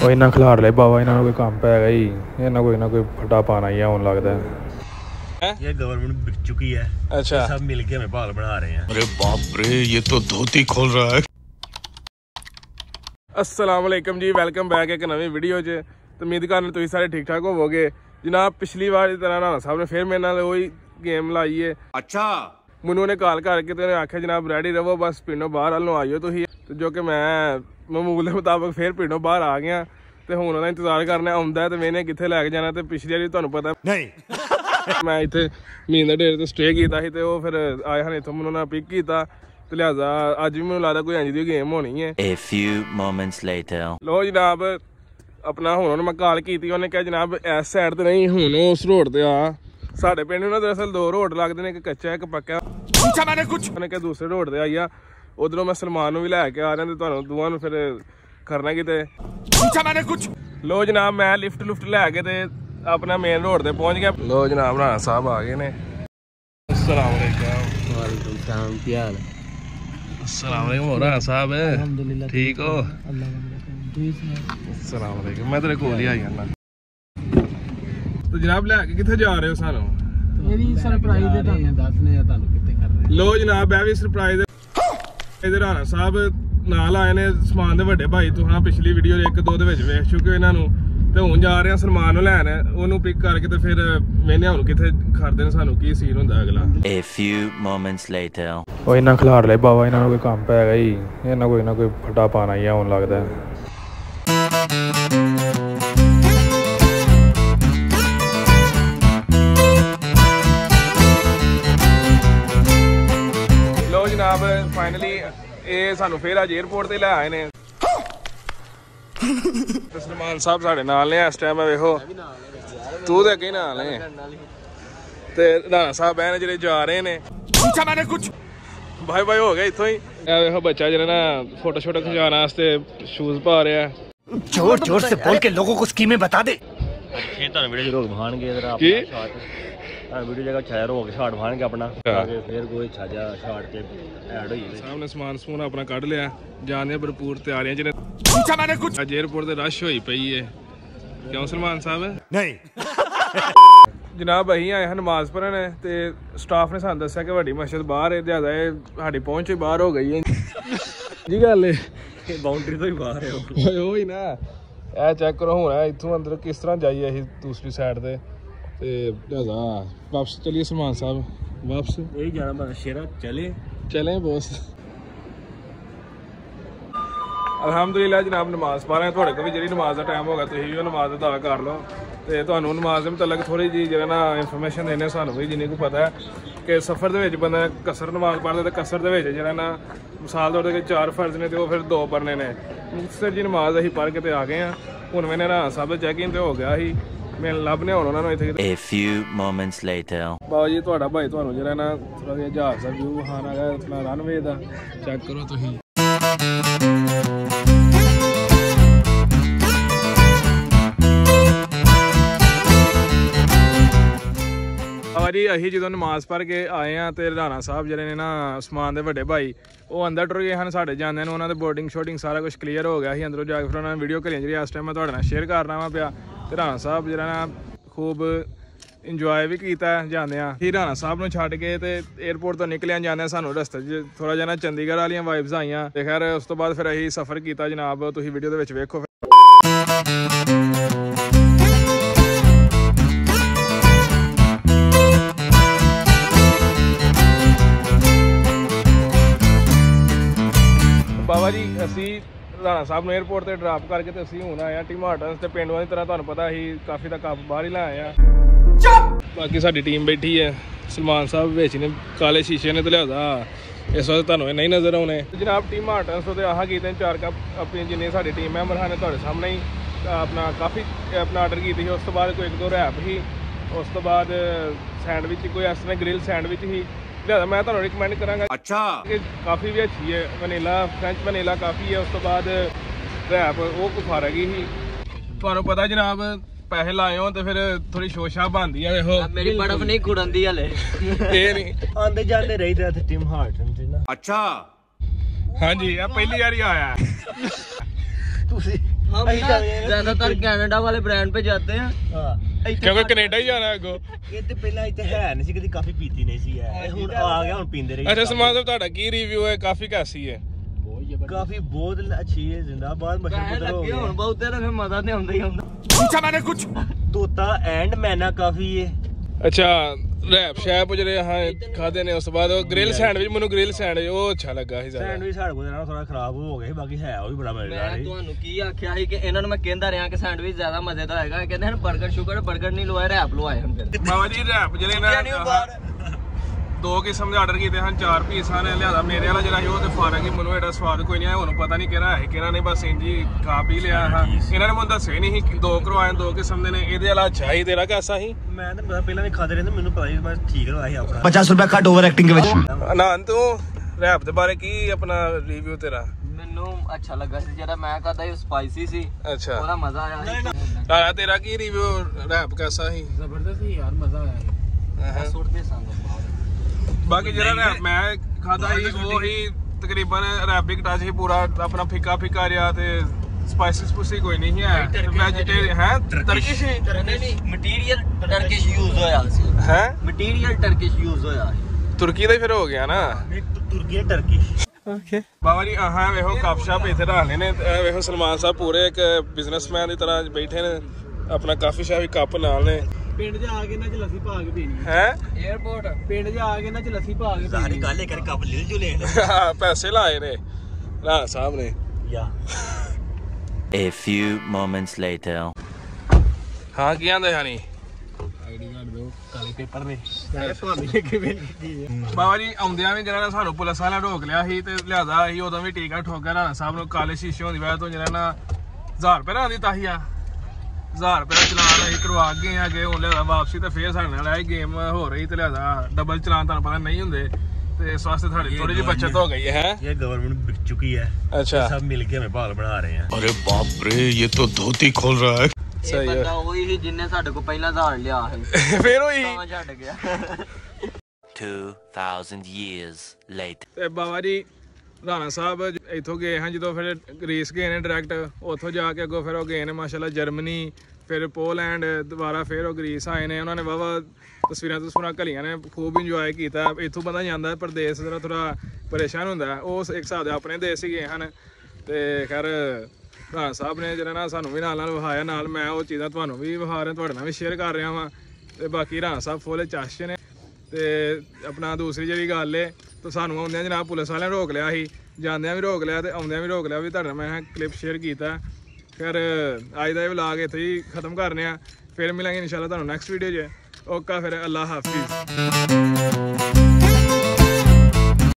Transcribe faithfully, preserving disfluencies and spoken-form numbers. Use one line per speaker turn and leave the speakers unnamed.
ਉਹ ਇਹਨਾਂ ਖਿਲਾਰ ਲੈ ਬਾਬਾ, ਇਹਨਾਂ ਨੂੰ ਕੋਈ ਕੰਮ ਪੈ ਗਿਆ ਹੀ, ਇਹਨਾਂ ਕੋਈ ਨਾ ਕੋਈ ਫੱਟਾ ਪਾਣਾ ਹੀ ਆਉਣ ਲੱਗਦਾ।
ये गवर्नमेंट बिक चुकी है।
अच्छा,
सब मिलके हमें बाल बना रहे हैं।
अरे बाप रे, ये तो धोती खोल रहा है।
अस्सलाम वालेकुम जी, वेलकम बैक एक नवी वीडियो च। तो उम्मीद करने तुम सारे ठीक ठाक होवोगे जनाब। पिछली बार की तरह राणा साहब ने फिर मेरे नाल वही गेम लाई है। अच्छा, मैनू ने कॉल करके तो आख्या जनाब रेडी रहो, बस पिंडों बाहर वालों आइयो तुसीं। तो जो कि मैं मामूल के मुताबिक फिर पिंडों बाहर आ गया तो हुण उहदा इंतजार करना आउंदा ते मैंने कित्थे लैके जाना। तो पिछली बारी तुहानूं पता नहीं मैं इत्थे महीने डेढ़ तो स्टे किया ही, तो फिर आए हैं इत्थों मैनूं ना पिक किया, तो लिहाजा अज भी मैनूं लगदा कोई इंज दी गेम होनी है।
A few moments later.
लो जनाब अपना हुण उन्होंने मैं कॉल की, उन्हें कहा जनाब इस साइड तो नहीं, हुण उस रोड ते आ। साडे पिंड ना दरअसल दो रोड लगदे ने, एक कच्चा एक पक्का। पूछा मैंने कुछ, उन्हें कहा दूसरे रोड ते आई आ। उधरों मैं सलमान नूं भी लैके आ रहा, ते तुहानूं दोवां नूं फिर करना किते। पूछा मैंने कुछ। लो जनाब मैं लिफ्ट लुफ्ट लैके ते अपना मेन रोड पे पहुंच गया। लो जनाब राणा साहब आ गए ने। अस्सलाम वालेकुम।
वालेकुम सलाम, क्या हाल है?
अस्सलाम वालेकुम राणा साहब, अल्हम्दुलिल्लाह ठीक हो? अस्सलाम वालेकुम, मैं तेरे कोल ही आई जाना। तो जनाब लैके कित्थे जा रहे हो सानू?
ये भी सरप्राइज दे ਤੁਹਾਨੂੰ ਦੱਸਨੇ ਆ ਤੁਹਾਨੂੰ ਕਿੱਥੇ ਕਰ ਰਹੇ।
लो जनाब ਇਹ ਵੀ ਸਰਪ੍ਰਾਈਜ਼ ਇਹਦੇ ਰਾਣਾ ਸਾਹਿਬ ਨਾਲ ਆਏ ਨੇ ਸਮਾਨ ਦੇ ਵੱਡੇ ਭਾਈ। ਤੁਸੀਂ ਪਿਛਲੀ ਵੀਡੀਓ ਇੱਕ ਦੋ ਦੇ ਵਿੱਚ ਵੇਖ ਚੁੱਕੇ ਹੋ ਇਹਨਾਂ ਨੂੰ। ਤੇ ਹੁਣ ਜਾ ਰਹੇ ਆ ਸਲਮਾਨ ਨੂੰ ਲੈਣ, ਉਹਨੂੰ ਪਿਕ ਕਰਕੇ ਤੇ ਫਿਰ ਮੈਨੇ ਹੁਣ ਕਿੱਥੇ ਖੜਦੇ ਨੇ, ਸਾਨੂੰ ਕੀ ਸੀਨ ਹੁੰਦਾ ਅਗਲਾ।
A few moments later.
ਉਹ ਇਹਨਾਂ ਖਿਲਾਰ ਲੈ ਬਾਬਾ, ਇਹਨਾਂ ਨੂੰ ਕੋਈ ਕੰਮ ਪੈ ਗਿਆ ਹੀ, ਇਹਨਾਂ ਕੋਈ ਨਾ ਕੋਈ ਫੱਟਾ ਪਾਣਾ ਹੀ ਆਉਣ ਲੱਗਦਾ। ਲੋ ਜਨਾਬ ਫਾਈਨਲੀ ਇਹ ਸਾਨੂੰ ਫਿਰ ਅੱਜ 에어ਪੋਰਟ ਤੇ ਲੈ ਆਏ ਨੇ। सलमान साहब साढ़े नाल ने इस टाइम वेखो, तू तो अगे नाल है ते राणा साहब बहन जेह्ड़े जा रहे ने। पूछा मैंने कुछ, भाई भाई हो गया इत्थों ही। ए वेखो बच्चा जेह्ड़ा ना फोटो शोटो खिचाने वास्ते शूज पा रहा है।
जोर जोर से बोल के लोगों को स्कीमें बता दे।
ये तो वीडियो रोक भाणगे इधर आप शॉट हां वीडियो जगह छाया रोक शॉट भाणगे अपना आगे फिर कोई छाजा शॉट के ऐड होई।
सामने समान समून अपना कढ लिया, जाने भरपूर तैयारियां जिन्हें। पूछा मैंने कुछ। आज एयरपोर्ट ते रश होई पई है, क्यों सलमान साहब? नहीं जनाब अहीं आए हैं नमाज पढ़न ते स्टाफ ने सानूं दस्सिया कि वड्डी मस्जिद बाहर है, लिहाजा ये साडी पहुंच ही बाहर हो गई है जी। गल है
बाउंड्री तो ही बाहर है
ओ ही ना। ए चेक करो हुण इत्थों अंदर किस तरह जाइए अहीं दूसरी साइड ते ते लिहाजा वापस चलिए सलमान साहब, वापस
यही जाना बस शेरा। चले
चलें बॉस। अलहमदुलिल्लाह जनाब नमाज पढ़ रहे हैं। थोड़े को भी जी नमाज का टाइम होगा, तुम भी नमाज अदा कर लो। तो ਤੁਹਾਨੂੰ नमाज के मुतलक थोड़ी जी जो ना इन्फॉर्मेशन देने सानू भी जिन्नी को पता है कि सफ़र के बंदा कसर नमाज पढ़ता तो कसर के जो ना मिसाल तौर पर चार फर्ज ने तो फिर दो पढ़ने ने। मुक्तसर जी नमाज अं पढ़ के आ गए हैं। हूँ मैंने राणा साहब चैकिंग तो हो गया ही, मैं लभने हूँ उन्होंने इतने।
A few moments later.
बाबा जी थोड़ा भाई तुहानू जो ना थोड़ा जिहा जहाज का व्यू विखाना है अपना रनवे का, चेक करो तुसीं। जी अही जो नमाज पढ़ के आए हैं तो राणा साहब जो ने ना समान के बड़े भाई वो अंदर टुर गए हैं साढ़े जाने उन्होंने बोर्डिंग शोर्डिंग सारा कुछ क्लीयर हो गया ही। अंदरों जाके फिर उन्होंने वीडियो करी जी इस टाइम मैं थोड़े शेयर करना वा पिया। तो राणा साहब जो ना खूब इंजॉय भी किया जाने ही। राणा साहब को छड्ड के तो एयरपोर्ट तो निकलिया जाने सानू रस्ते थोड़ा जिहा चंडीगढ़ वाली वाइब्स आईयां। तो खैर उस तो बाद फिर अही सफ़र किया जनाब, तुसीं वीडियो दे विच वेखो। बाबा जी असी राणा साहब ने एयरपोर्ट से ड्रॉप करके तो असी हुण आए हैं टीम हार्टन्स ते पिंड वाली तरह तुहानूं पता ही काफ़ी तक कप बाहर ही ला आए हैं। बाकी साडी टीम बैठी है, सलमान साहब विच ने काले शीशे ने, तो लिहाजा इस वक्त तुहानूं नहीं नज़र आने। जनाब टीम हार्टन्स तो आह कीते चार कप अपनी जिन्नी साडी टीम मैंबर हैं तुहाडे सामने ही अपना काफ़ी अपना आर्डर की थी। उस तो बाद कोई एक दो रैप ही, उस तो बाद सैंडविच कोई इस तरह ग्रिल सैंडविच ही। लिहाजा मैं तुहानूं रिकमेंड करांगा। अच्छा कि काफ़ी भी अच्छी है, वनीला फ्रेंच वनीला काफ़ी है। उस तो बाद रैप वो कुफारा गई ही। तुहानूं पता जनाब पैसे लाए हो तो फिर थोड़ी शोशा बनती है। देखो
मेरी बर्फ नहीं कुड़ंदी हले
ये नहीं
आंदे जाते रहीदा इत्थे टीम हार्टन्स ना।
अच्छा हाँ जी, ये पहली बार आया
ਤੁਸੀਂ हम ना ज्यादातर कनाडा वाले ब्रांड पे जाते हैं हां
क्योंकि ਕੈਨੇਡਾ ਹੀ ਜਾਣਾ ਅੱਗੋਂ
ਇਹ ਤੇ ਪਹਿਲਾਂ ਇੱਥੇ ਹੈ ਨਹੀਂ ਸੀ ਕਦੀ ਕਾਫੀ ਪੀਤੀ ਨਹੀਂ ਸੀ ਇਹ ਹੁਣ ਆ ਗਿਆ ਹੁਣ ਪੀਂਦੇ ਰਹੀ
ਅੱਛਾ ਸਲਮਾਨ ਸਾਹਿਬ ਤੁਹਾਡਾ ਕੀ ਰਿਵਿਊ ਹੈ ਕਾਫੀ ਕੈਸੀ ਹੈ
ਕਾਫੀ ਬਹੁਤ ਅੱਛੀ ਹੈ ਜ਼ਿੰਦਾਬਾਦ ਮਸ਼ਹੂਰ ਪੁੱਤਰ ਹੋ ਗਿਆ ਹੁਣ ਬਹੁਤੇ ਤਾਂ ਫਿਰ ਮਜ਼ਾ ਤੇ ਆਉਂਦਾ ਹੀ ਆਉਂਦਾ
पूछा मैंने कुछ
ਤੋਤਾ ਐਂਡ ਮੈਨਾ ਕਾਫੀ ਹੈ
ਅੱਛਾ ਰੈਪ ਸ਼ੈਪ ਜਿਹੜੇ ਹਾਂ ਖਾਦੇ ਨੇ ਉਸ ਤੋਂ ਬਾਅਦ ਉਹ ਗ੍ਰਿਲ ਸੈਂਡਵਿਚ ਮੈਨੂੰ ਗ੍ਰਿਲ ਸੈਂਡਵਿਚ ਉਹ ਅੱਛਾ ਲੱਗਾ ਸੀ ਜ਼ਿਆਦਾ
ਸੈਂਡਵਿਚ ਸਾਡੇ ਕੋਲ ਨਾ ਥੋੜਾ ਖਰਾਬ ਹੋ ਗਿਆ ਸੀ ਬਾਕੀ ਹੈ ਉਹ ਵੀ ਬੜਾ ਮਜ਼ੇਦਾਰ ਸੀ
ਤੁਹਾਨੂੰ ਕੀ ਆਖਿਆ ਸੀ ਕਿ ਇਹਨਾਂ ਨੂੰ ਮੈਂ ਕਹਿੰਦਾ ਰਿਹਾ ਕਿ ਸੈਂਡਵਿਚ ਜ਼ਿਆਦਾ ਮਜ਼ੇਦਾਰ ਹੋਏਗਾ ਕਹਿੰਦੇ ਹਨ 버ਗਰ ਸ਼ੂਗਰ 버ਗਰ ਨਹੀਂ ਲਵਾਏ ਰੈਪ ਲਵਾਏ ਹਨ ਫਿਰ
ਬਾਬਾ ਜੀ ਰੈਪ ਜਿਹੜੇ ਨਾ ਦੋ ਕਿਸਮ ਦੇ ਆਰਡਰ ਕੀਤੇ ਹਨ ਚਾਰ ਪੀਸ ਹਨ ਲਿਆਦਾ ਮੇਰੇ ਵਾਲਾ ਜਿਹੜਾ ਸੀ ਉਹ ਤੇ ਫਾਰਕ ਹੀ ਮੈਨੂੰ ਇਹਦਾ ਸਵਾਦ ਕੋਈ ਨਹੀਂ ਆਇਆ ਹੁਣ ਪਤਾ ਨਹੀਂ ਕਿਹੜਾ ਹੈ ਕਿਹੜਾ ਨਹੀਂ ਬਸ ਇੰਜੀ ਖਾ ਪੀ ਲਿਆ ਹਾਂ ਇਹਨਾਂ ਨੇ ਮੈਨੂੰ ਦੱਸਿਆ ਨਹੀਂ ਸੀ ਦੋ ਕਰਵਾਏ ਦੋ ਕਿਸਮ ਦੇ ਨੇ ਇਹਦੇ ਵਾਲਾ ਅੱਛਾ ਹੀ ਤੇਰਾ ਕੈਸਾ ਸੀ
ਮੈਂ ਤਾਂ ਪਹਿਲਾਂ ਵੀ ਖਾਦੇ ਰਹੇ ਮੈਨੂੰ ਪਤਾ ਸੀ ਮੈਂ ਠੀਕ ਲਵਾਇਆ ਸੀ ਆਪਣਾ
पचास रुपया कट ओवर एक्टिंग के वजह
ਨਾ ਤੂੰ ਰੈਪ ਦੇ ਬਾਰੇ ਕੀ ਆਪਣਾ ਰਿਵਿਊ ਤੇਰਾ
ਮੈਨੂੰ ਅੱਛਾ ਲੱਗਾ ਸੀ ਜਿਹੜਾ ਮੈਂ ਕਹਦਾ ਇਹ ਸਪਾਈਸੀ ਸੀ
ਅੱਛਾ
ਉਹਦਾ ਮਜ਼ਾ ਆਇਆ
ਆ ਤੇਰਾ ਕੀ ਰਿਵਿਊ ਰੈਪ ਕੈਸਾ ਸੀ
ਜ਼ਬਰਦਸਤ ਸੀ ਯਾਰ ਮਜ਼ਾ ਆਇਆ
ਸੁੱਟਦੇ ਸੰਗ
ਬਾਕੀ ਜਿਹੜਾ ਰੈਪ ਮੈਂ ਖਾਦਾ ਸੀ ਉਹ ਹੀ ਤਕਰੀਬਨ ਅਰੈਬਿਕ ਟੱਚ ਹੀ ਪੂਰਾ ਆਪਣਾ ਫਿੱਕਾ ਫਿੱਕਾ ਜਿਹਾ ਤੇ ਸਪਾਈਸੀ ਸਪੂਸੀ ਕੋਈ ਨਹੀਂ ਹੈ ਵੈਜੀਟੇਰੀਅਨ ਹੈ ਟਰਕਿਸ਼ ਹੀ
ਨਹੀਂ ਨਹੀਂ ਮਟੀਰੀਅਲ ਟਰਕਿਸ਼ ਯੂਜ਼ ਹੋਇਆ ਸੀ
ਹੈ
ਮਟੀਰੀਅਲ ਟਰਕਿਸ਼ ਯੂਜ਼ ਹੋਇਆ
ਤੁਰਕੀ ਦਾ ਹੀ ਫਿਰ ਹੋ ਗਿਆ ਨਾ
ਤੁਰਕੀ ਟਰਕੀ
ਓਕੇ ਬਾਬਾ ਜੀ ਆਹਾਂ ਵੇਖੋ ਕੱਪ ਸ਼ਾਪ ਇੱਥੇ ਰੱਖਨੇ ਨੇ ਇਹ ਵੇਖੋ ਸਲਮਾਨ ਸਾਹਿਬ ਪੂਰੇ ਇੱਕ ਬਿਜ਼ਨਸਮੈਨ ਦੀ ਤਰ੍ਹਾਂ ਬੈਠੇ ਨੇ ਆਪਣਾ ਕਾਫੀ ਸ਼ਾਪ ਕੱਪ ਨਾਲ ਨੇ
ਪਿੰਡ 'ਚ ਆ ਕੇ ਇਹਨਾਂ 'ਚ ਲੱਸੀ ਪਾ ਕੇ ਪੀਣੀ
ਹੈ
에어ਪੋਰਟ
ਪਿੰਡ 'ਚ ਆ ਕੇ ਇਹਨਾਂ 'ਚ ਲੱਸੀ ਪਾ ਕੇ
ਸਾਰੀ ਗੱਲ ਇਹ ਕਰ ਕੱਪ ਲੈ ਜੋ ਲੈ
ਪੈਸੇ ਲਾਏ ਨੇ ਰਾਣਾ ਸਾਹਿਬ ਨੇ
ਯਾ
A few moments later.
ਹਾਂ ਕੀ ਆਂਦੇ ਹਾਨੀ
ਆਈਡੀ ਕਾਰਡ ਦਿਓ ਕਾਲੇ ਪੇਪਰ ਨੇ ਮੈਂ ਤੁਹਾਨੂੰ ਲੈ ਕੇ ਵੇਲ ਕੀਤੀ ਹੈ
ਬਾਬਾ ਜੀ ਆਉਂਦਿਆਂ ਵੀ ਜਿਹੜਾ ਸਾਨੂੰ ਪੁਲਿਸ ਵਾਲਿਆਂ ਰੋਕ ਲਿਆ ਸੀ ਤੇ ਲਿਆਦਾ ਸੀ ਉਦੋਂ ਵੀ ਟੀਕਾ ਠੋਕ ਗਿਆ ਰਾਣਾ ਸਾਹਿਬ ਨੂੰ ਕਾਲੇ ਸ਼ੀਸ਼ੇ ਹੋਣ ਦੀ ਵਜ੍ਹਾ ਤੋਂ ਜਿਹੜਾ ਨਾ ਹਜ਼ਾਰ ਰੁਪਏ ਰਾਂ ਦਿੱਤਾ ਸੀ ਆ ਹਜ਼ਾਰ ਰੁਪਏ ਚਲਾਨ ਅਸੀਂ ਕਰਵਾ ਗਏ ਆ ਕਿ ਹੁਣ ਲਿਆਦਾ ਵਾਪਸੀ ਤੇ ਫੇਰ ਸਾਡੇ ਨਾਲ ਇਹ ਗੇਮ ਹੋ ਰਹੀ ਤੇ ਲਿਆਦਾ ਡਬਲ ਚਲਾਨ ਤੁਹਾਨੂੰ ਪਤਾ ਨਹੀਂ ਹੁੰਦੇ ਤੇ ਇਸ ਵਾਸਤੇ ਤੁਹਾਡੀ ਥੋੜੀ ਜਿਹੀ ਬੱਚਤ ਹੋ ਗਈ ਹੈ
ਇਹ ਗਵਰਨਮੈਂਟ ਵਿਕ ਚੁੱਕੀ ਹੈ
ਅੱਛਾ
ਸਭ ਮਿਲ ਕੇ ਹमें ਭਾਲ ਬਣਾ ਰਹੇ हैं
अरे बाप रे ये तो धोती खोल रहा है
ਇਹ ਬੰਦਾ ਉਹੀ ਸੀ ਜਿੰਨੇ ਸਾਡੇ ਕੋਲ ਪਹਿਲਾਂ ਹਜ਼ਾਰ ਲਿਆ ਸੀ
ਫੇਰ ਹੋਈ
ਤਾਂ ਛੱਡ ਗਿਆ
Two thousand years later.
ਤੇ ਬਾਬਾ ਜੀ ਰਾਣਾ ਸਾਹਿਬ ਇੱਥੋਂ ਗਏ ਹਾਂ ਜਦੋਂ ਫਿਰ ਗ੍ਰੀਸ ਗਏ ਨੇ ਡਾਇਰੈਕਟ ਉੱਥੋਂ ਜਾ ਕੇ ਅੱਗੋਂ ਫਿਰ ਉਹ ਗਏ ਨੇ ਮਾਸ਼ਾਅੱਲਾ ਜਰਮਨੀ ਫਿਰ ਪੋਲੈਂਡ ਦੁਬਾਰਾ ਫਿਰ ਉਹ ਗ੍ਰੀਸ ਆਏ ਨੇ ਉਹਨਾਂ ਨੇ ਵਾਵਾ ਤਸਵੀਰਾਂ ਤਸਵੀਰਾਂ ਘਲੀਆਂ ਨੇ ਖੂਬ ਇੰਜੋਏ ਕੀਤਾ ਇੱਥੋਂ ਬੰਦਾ ਜਾਂਦਾ ਪਰਦੇਸ ਜਿਹੜਾ ਥੋੜਾ ਪਰੇਸ਼ਾਨ ਹੁੰਦਾ ਉਹ ਇੱਕ ਹਿਸਾਬ ਦੇ ਆਪਣੇ ਦੇਸ਼ ਹੀ ਗਏ ਹਨ ਤੇ ਖੈਰ ਰਾਣਾ ਸਾਹਿਬ ਨੇ ਜਿਹੜਾ ਨਾ ਸਾਨੂੰ ਵੀ ਨਾਲ ਨਾਲ ਵਿਖਾਇਆ ਨਾਲ ਮੈਂ ਉਹ ਚੀਜ਼ਾਂ ਤੁਹਾਨੂੰ ਵੀ ਵਿਖਾ ਰਿਹਾ ਤੁਹਾਡੇ ਨਾਲ ਵੀ ਸ਼ੇਅਰ ਕਰ ਰਿਹਾ ਵਾਂ ਤੇ ਬਾਕੀ ਰਾਣਾ ਸਾਹਿਬ ਫੁੱਲ ਚਾਸ਼ੇ ਨੇ ਤੇ ਆਪਣਾ ਦੂਸਰੀ ਜਿਹੜੀ ਗੱਲ ਏ ਤਾਂ ਸਾਨੂੰ ਆਉਂਦਿਆਂ ਜਨਾਬ ਪੁਲਿਸ ਵਾਲਿਆਂ ਨੇ ਰੋਕ ਲਿਆ ਸੀ ਜਾਂਦਿਆਂ ਵੀ ਰੋਕ ਲਿਆ ਤੇ ਆਉਂਦਿਆਂ ਵੀ ਰੋਕ ਲਿਆ ਵੀ ਤੁਹਾਡੇ ਨਾਲ ਮੈਂ ਕਲਿੱਪ ਸ਼ੇਅਰ ਕੀਤਾ ਫਿਰ ਅੱਜ ਦਾ ਇਹ ਵਲੌਗ ਇੱਥੇ ਹੀ ਖਤਮ ਕਰਨੇ ਆ ਫਿਰ ਮਿਲਾਂਗੇ ਇਨਸ਼ਾਅੱਲਾ ਤੁਹਾਨੂੰ ਨੈਕਸਟ ਵੀਡੀਓ 'ਚ ਓਕਾ ਫਿਰ ਅੱਲਾ ਹਾਫਿਜ਼